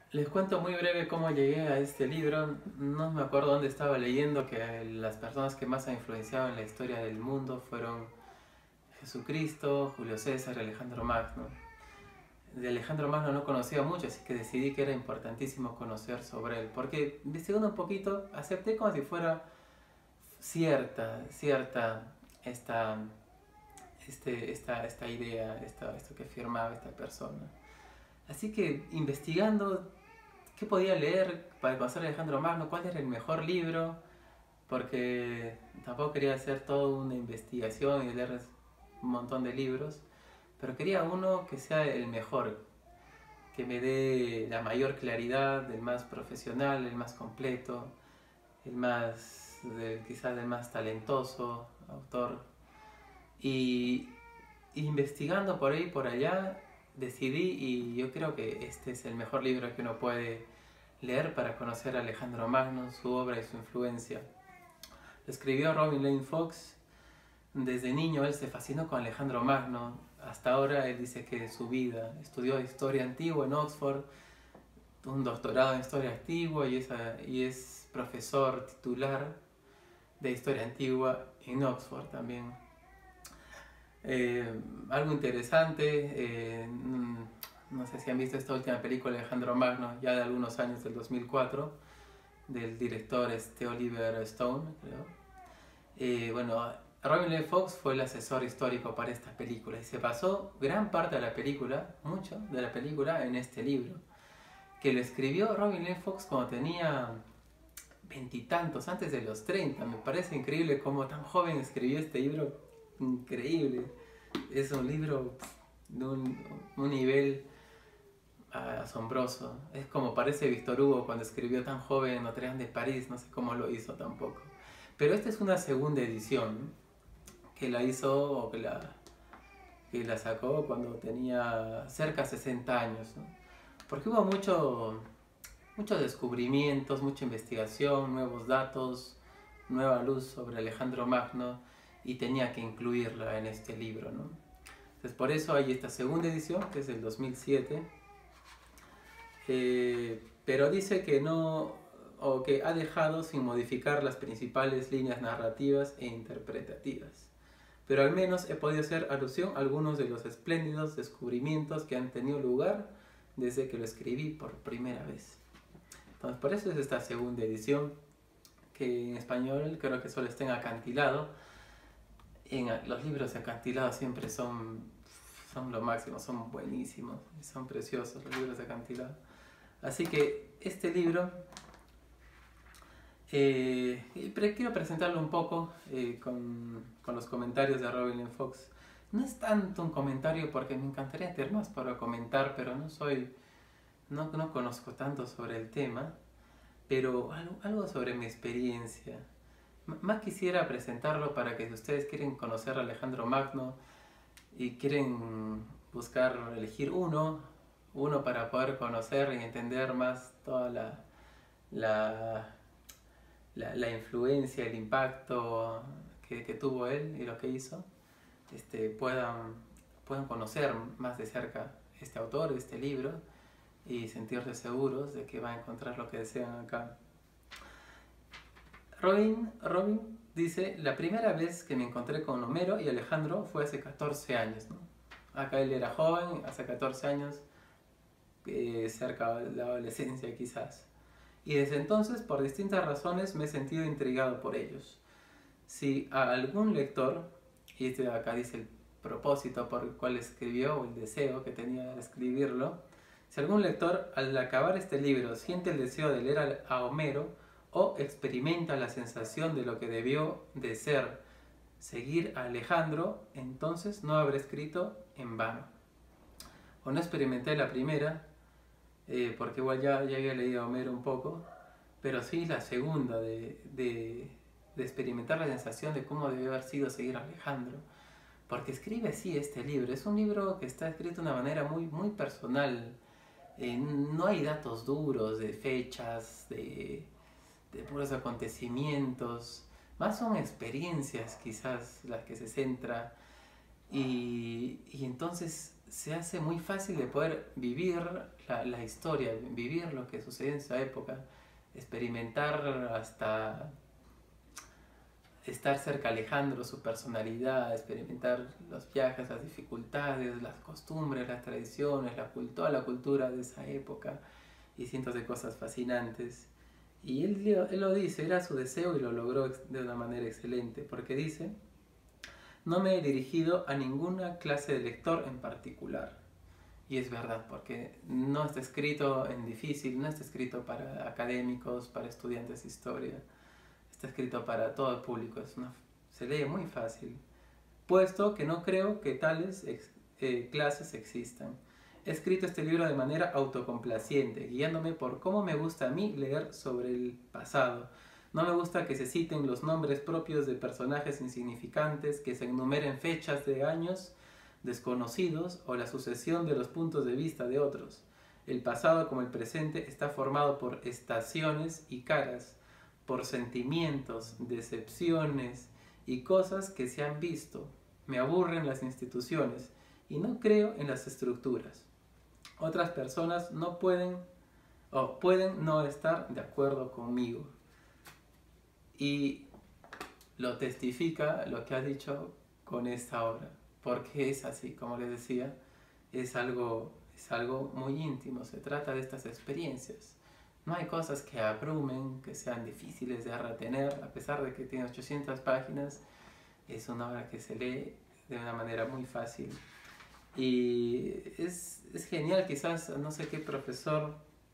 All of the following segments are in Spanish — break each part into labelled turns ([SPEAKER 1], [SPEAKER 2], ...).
[SPEAKER 1] Les cuento muy breve cómo llegué a este libro. No me acuerdo dónde estaba leyendo que las personas que más han influenciado en la historia del mundo fueron Jesucristo, Julio César y Alejandro Magno. De Alejandro Magno no conocía mucho, así que decidí que era importantísimo conocer sobre él. Porque investigando un poquito, acepté como si fuera cierta esta, esta idea, esto que afirmaba esta persona. Así que investigando qué podía leer para conocer a Alejandro Magno, cuál era el mejor libro, porque tampoco quería hacer toda una investigación y leer un montón de libros, pero quería uno que sea el mejor, que me dé la mayor claridad, el más profesional, el más completo, quizás el más talentoso autor. Y investigando por ahí y por allá, decidí y yo creo que este es el mejor libro que uno puede leer para conocer a Alejandro Magno, su obra y su influencia. Lo escribió Robin Lane Fox. Desde niño él se fascinó con Alejandro Magno. Hasta ahora él dice que su vida estudió historia antigua en Oxford, un doctorado en historia antigua y es profesor titular de historia antigua en Oxford también. Algo interesante, no sé si han visto esta última película de Alejandro Magno, ya de algunos años, del 2004, del director Oliver Stone, creo. Bueno, Robin Lee Fox fue el asesor histórico para esta película y se basó gran parte de la película, mucho de la película, en este libro, que lo escribió Robin Lee Fox cuando tenía veintitantos, antes de los 30. Me parece increíble cómo tan joven escribió este libro, increíble. Es un libro de un nivel asombroso. Es como parece Víctor Hugo cuando escribió tan joven Notre Dame de París, no sé cómo lo hizo tampoco. Pero esta es una segunda edición que la hizo o que la sacó cuando tenía cerca de 60 años, ¿no? Porque hubo muchos descubrimientos, mucha investigación, nuevos datos, nueva luz sobre Alejandro Magno y tenía que incluirla en este libro, ¿no? Entonces por eso hay esta segunda edición, que es del 2007, pero dice que no, o que ha dejado sin modificar las principales líneas narrativas e interpretativas. Pero al menos he podido hacer alusión a algunos de los espléndidos descubrimientos que han tenido lugar desde que lo escribí por primera vez. Entonces por eso es esta segunda edición, que en español creo que solo está en acantilado. Los libros de acantilado siempre son lo máximo, son buenísimos, son preciosos los libros de acantilado. Así que este libro, quiero presentarlo un poco con los comentarios de Robin Lane Fox. No es tanto un comentario porque me encantaría tener más para comentar, pero no conozco tanto sobre el tema, pero algo sobre mi experiencia. Más quisiera presentarlo para que si ustedes quieren conocer a Alejandro Magno y quieren elegir uno para poder conocer y entender más toda la, la influencia, el impacto que tuvo él y lo que hizo, puedan conocer más de cerca este autor, este libro, y sentirse seguros de que van a encontrar lo que desean acá. Robin dice: la primera vez que me encontré con Homero y Alejandro fue hace 14 años, ¿no? Acá él era joven, hace 14 años, cerca de la adolescencia quizás. Y desde entonces, por distintas razones, me he sentido intrigado por ellos. Si a algún lector, y acá dice el propósito por el cual escribió, o el deseo que tenía de escribirlo, si algún lector al acabar este libro siente el deseo de leer a Homero o experimenta la sensación de lo que debió de ser seguir a Alejandro, entonces no habré escrito en vano. O no experimenté la primera, porque igual ya había leído a Homero un poco, pero sí la segunda, de experimentar la sensación de cómo debió haber sido seguir a Alejandro. Porque escribe así este libro. Es un libro que está escrito de una manera muy personal. No hay datos duros de fechas, de puros acontecimientos. Más son experiencias quizás las que se centra. Y entonces se hace muy fácil de poder vivir la historia, vivir lo que sucedió en esa época, experimentar hasta estar cerca de Alejandro, su personalidad, experimentar los viajes, las dificultades, las costumbres, las tradiciones, toda la cultura de esa época y cientos de cosas fascinantes. Y él lo dice, era su deseo y lo logró de una manera excelente, porque dice: no me he dirigido a ninguna clase de lector en particular. Y es verdad, porque no está escrito en difícil, no está escrito para académicos, para estudiantes de historia. Está escrito para todo el público, se lee muy fácil, puesto que no creo que tales clases existan. He escrito este libro de manera autocomplaciente, guiándome por cómo me gusta a mí leer sobre el pasado. No me gusta que se citen los nombres propios de personajes insignificantes, que se enumeren fechas de años desconocidos o la sucesión de los puntos de vista de otros. El pasado, como el presente, está formado por estaciones y caras, por sentimientos, decepciones y cosas que se han visto. Me aburren las instituciones y no creo en las estructuras. Otras personas no pueden o pueden no estar de acuerdo conmigo. Y lo testifica lo que ha dicho con esta obra, porque es así, como les decía, es algo muy íntimo, se trata de estas experiencias. No hay cosas que abrumen, que sean difíciles de retener, a pesar de que tiene 800 páginas, es una obra que se lee de una manera muy fácil. Y es genial, quizás, no sé qué profesor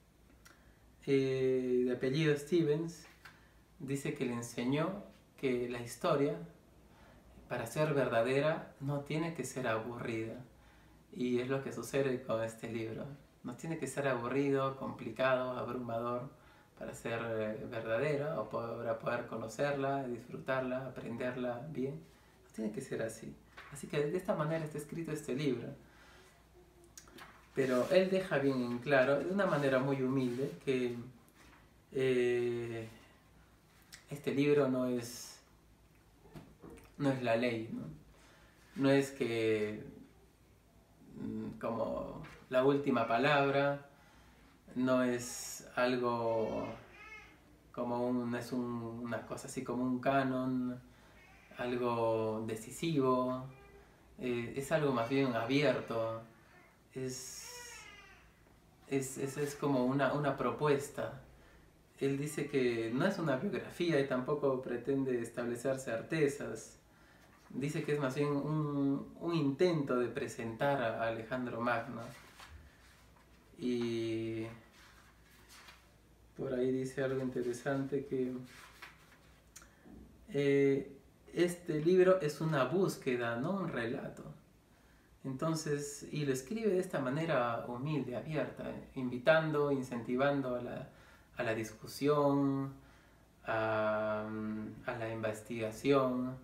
[SPEAKER 1] de apellido Stevens dice que le enseñó que la historia, para ser verdadera, no tiene que ser aburrida. Y es lo que sucede con este libro. No tiene que ser aburrido, complicado, abrumador para ser verdadera o para poder conocerla, disfrutarla, aprenderla bien. No tiene que ser así. Así que de esta manera está escrito este libro. Pero él deja bien en claro, de una manera muy humilde, que este libro no es la ley, ¿no? No es que como la última palabra, no es algo como una cosa así como un canon, algo decisivo, es algo más bien abierto, es como una propuesta. Él dice que no es una biografía y tampoco pretende establecer certezas. Dice que es más bien un intento de presentar a Alejandro Magno. Y por ahí dice algo interesante, que este libro es una búsqueda, no un relato. Entonces, y lo escribe de esta manera humilde, abierta, invitando, incentivando a la discusión, a la investigación,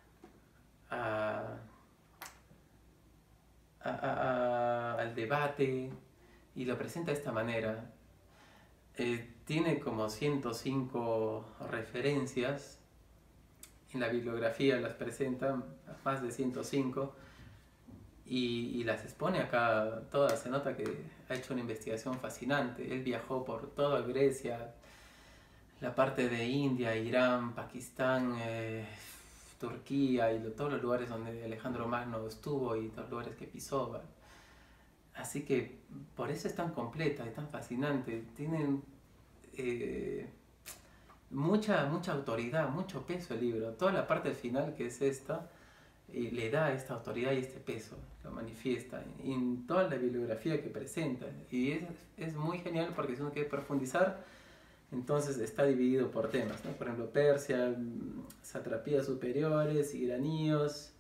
[SPEAKER 1] al debate, y lo presenta de esta manera. Tiene como 105 referencias, en la bibliografía las presenta más de 105, y las expone acá todas. Se nota que ha hecho una investigación fascinante. Él viajó por toda Grecia, la parte de India, Irán, Pakistán, Turquía y todos los lugares donde Alejandro Magno estuvo y todos los lugares que pisó. Así que por eso es tan completa y tan fascinante. Tienen mucha autoridad, mucho peso el libro. Toda la parte final, que es esta, le da esta autoridad y este peso, lo manifiesta en toda la bibliografía que presenta. Y es muy genial, porque si uno quiere profundizar, entonces está dividido por temas, ¿no? Por ejemplo, Persia, satrapías superiores, iraníos,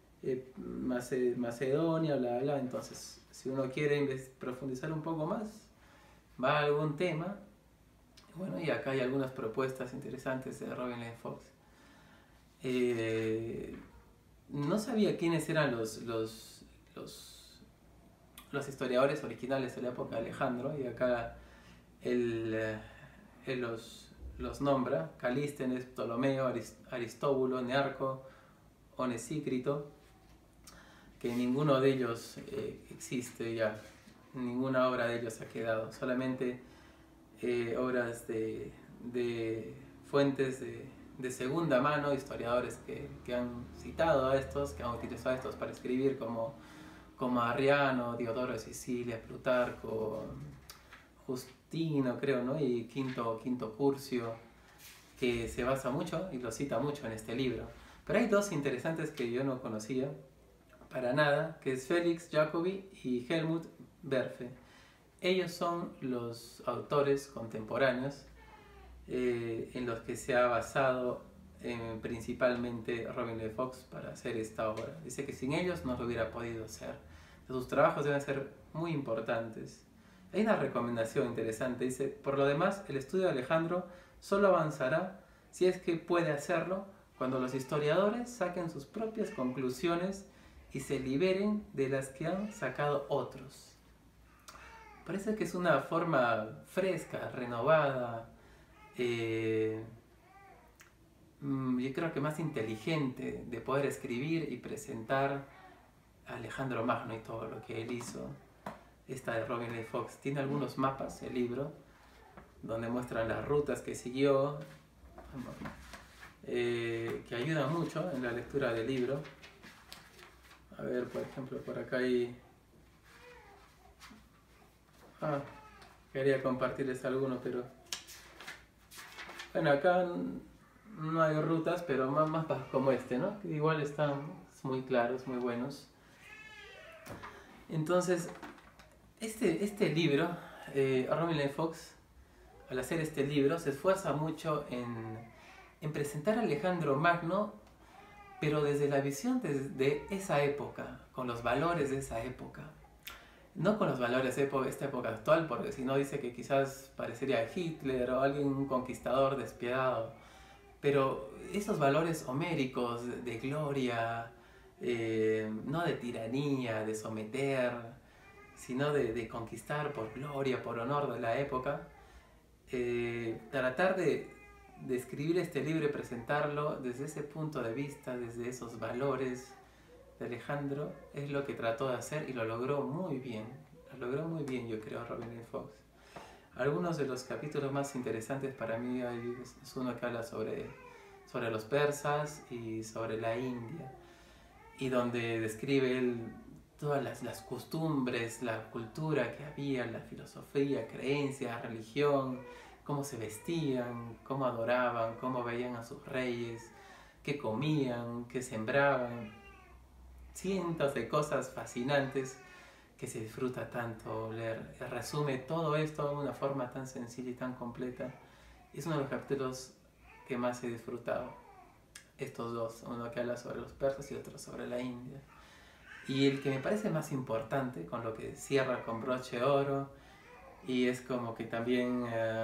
[SPEAKER 1] Macedonia, bla, bla. Entonces, si uno quiere profundizar un poco más, va a algún tema. Bueno, y acá hay algunas propuestas interesantes de Robin Lane Fox. No sabía quiénes eran los historiadores originales de la época de Alejandro, y acá él los nombra: Calístenes, Ptolomeo, Aristóbulo, Nearco, Onesícrito. que ninguno de ellos existe ya, ninguna obra de ellos ha quedado, solamente obras de fuentes de segunda mano, historiadores que han citado a estos, que han utilizado a estos para escribir, como Arriano, Diodoro de Sicilia, Plutarco, Justino, creo, ¿no? Y Quinto Curcio, que se basa mucho y lo cita mucho en este libro. Pero hay dos interesantes que yo no conocía para nada, que es Felix Jacobi y Helmut Berfe. Ellos son los autores contemporáneos en los que se ha basado principalmente Robin Lee Fox para hacer esta obra. Dice que sin ellos no lo hubiera podido hacer. Sus trabajos deben ser muy importantes. Hay una recomendación interesante, dice: por lo demás, el estudio de Alejandro solo avanzará, si es que puede hacerlo, cuando los historiadores saquen sus propias conclusiones y se liberen de las que han sacado otros. Parece que es una forma fresca, renovada, yo creo que más inteligente de poder escribir y presentar a Alejandro Magno y todo lo que él hizo. Esta de Robin Lee Fox tiene algunos mapas, el libro, donde muestran las rutas que siguió, que ayudan mucho en la lectura del libro. A ver, por ejemplo, por acá hay... quería compartirles alguno, pero... Bueno, acá no hay rutas, pero más como este, ¿no? Que igual están muy claros, muy buenos. Entonces, este libro, Robin Lee Fox, al hacer este libro, se esfuerza mucho en presentar a Alejandro Magno, pero desde la visión de esa época, con los valores de esa época. No con los valores de esta época actual, porque si no dice que quizás parecería Hitler o alguien, un conquistador despiadado. Pero esos valores homéricos de gloria, no de tiranía, de someter, sino de conquistar por gloria, por honor de la época, tratar de escribir este libro y presentarlo desde ese punto de vista, desde esos valores de Alejandro, es lo que trató de hacer y lo logró muy bien. Lo logró muy bien, yo creo, Robin Lee Fox. Algunos de los capítulos más interesantes para mí es uno que habla sobre los persas y sobre la India, y donde describe él todas las costumbres, la cultura que había, la filosofía, creencias, religión, cómo se vestían, cómo adoraban, cómo veían a sus reyes, qué comían, qué sembraban. Cientos de cosas fascinantes que se disfruta tanto leer. Resume todo esto de una forma tan sencilla y tan completa. Es uno de los capítulos que más he disfrutado. Estos dos, uno que habla sobre los persas y otro sobre la India. Y el que me parece más importante, con lo que cierra con broche de oro, y es como que también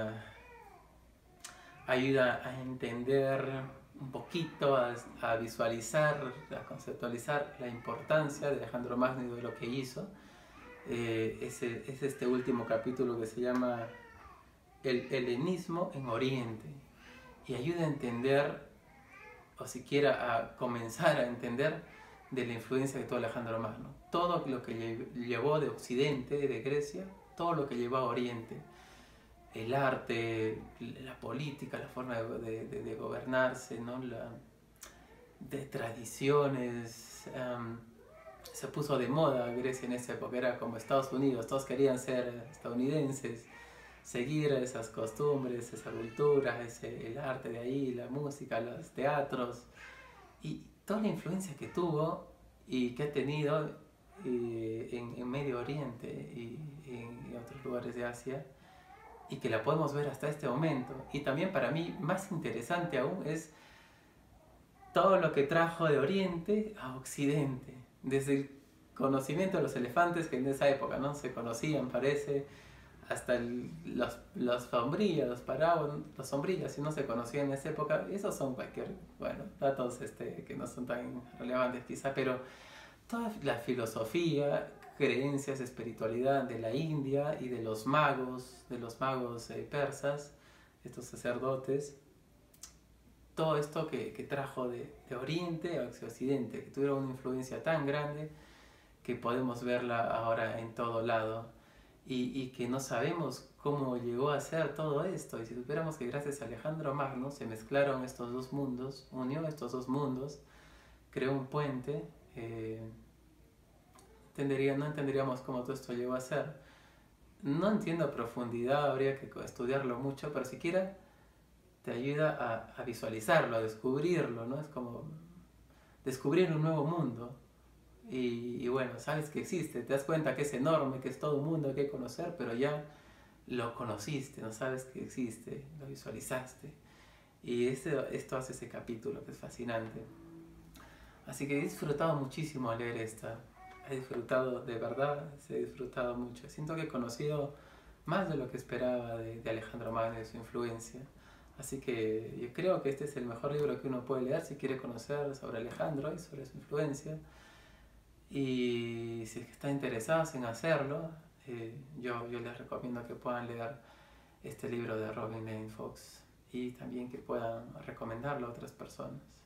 [SPEAKER 1] ayuda a entender un poquito, a visualizar, a conceptualizar la importancia de Alejandro Magno y de lo que hizo. Es este último capítulo que se llama El helenismo en Oriente, y ayuda a entender, o siquiera a comenzar a entender, de la influencia que tuvo Alejandro Magno. Todo lo que llevó de Occidente, de Grecia, todo lo que llevó a Oriente. El arte, la política, la forma de gobernarse, ¿no? De tradiciones. Se puso de moda Grecia en esa época, era como Estados Unidos, todos querían ser estadounidenses, seguir esas costumbres, esa cultura, el arte de ahí, la música, los teatros, y toda la influencia que tuvo y que ha tenido en Medio Oriente y en otros lugares de Asia, y que la podemos ver hasta este momento. Y también, para mí, más interesante aún, es todo lo que trajo de Oriente a Occidente, desde el conocimiento de los elefantes, que en esa época no se conocían, parece, hasta las sombrillas, los paraguas, las sombrillas, si no se conocían en esa época. Esos son datos que no son tan relevantes quizá, pero toda la filosofía, creencias, espiritualidad de la India y de los magos persas, estos sacerdotes, todo esto que trajo de Oriente a Occidente, que tuvieron una influencia tan grande, que podemos verla ahora en todo lado y que no sabemos cómo llegó a ser todo esto. Y si supiéramos que gracias a Alejandro Magno se mezclaron estos dos mundos, unió estos dos mundos, creó un puente, no entenderíamos cómo todo esto llegó a ser. No entiendo a profundidad, habría que estudiarlo mucho, pero siquiera te ayuda a visualizarlo, a descubrirlo, ¿no? Es como descubrir un nuevo mundo. Y bueno, sabes que existe, te das cuenta que es enorme, que es todo un mundo que hay que conocer, pero ya lo conociste, no sabes que existe, lo visualizaste. Y esto hace ese capítulo que es fascinante. Así que he disfrutado muchísimo al leer esta. He disfrutado, de verdad, he disfrutado mucho. Siento que he conocido más de lo que esperaba de Alejandro Magno y de su influencia. Así que yo creo que este es el mejor libro que uno puede leer si quiere conocer sobre Alejandro y sobre su influencia. Y si es que están interesados en hacerlo, yo les recomiendo que puedan leer este libro de Robin Lane Fox y también que puedan recomendarlo a otras personas.